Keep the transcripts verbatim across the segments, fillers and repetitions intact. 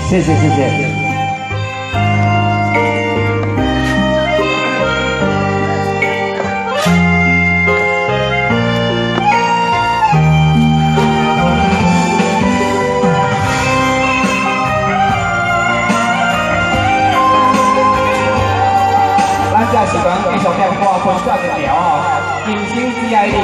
谢谢谢谢。咱这时段继续念歌分享一条哦，今生只爱你。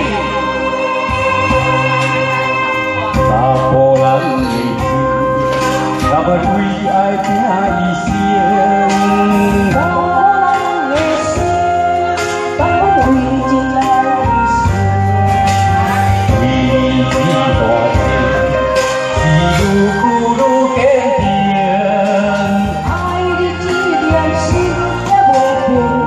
查甫人的心，敢要为爱拼一生？查甫人的心，敢要为情来一生？为你大情，是愈久愈坚定。爱你这颗心也无变。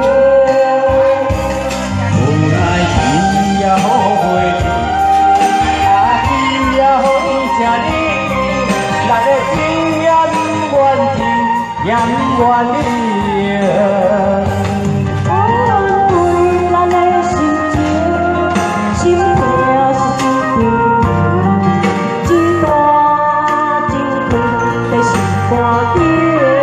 永远的我对咱的心情，心痛是一段，一段情在心肝底。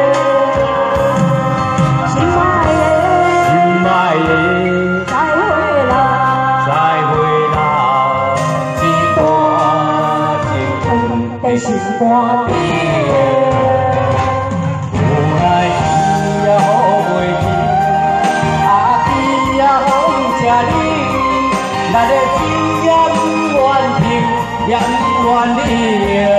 心爱的，心爱的，再会啦，再会啦，一段情在心肝底。咱的情也永远停，也永远离。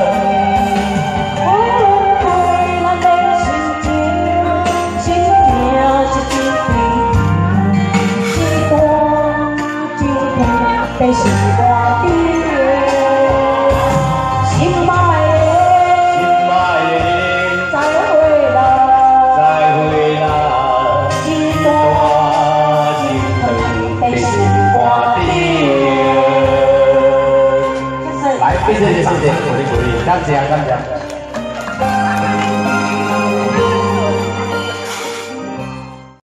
我对咱的心情，心痛是一段，一段一段在心肝底。心爱的，心爱的，再会啦，再会啦，一段一段在心肝底。来，谢谢谢谢，鼓励鼓励，感谢感谢。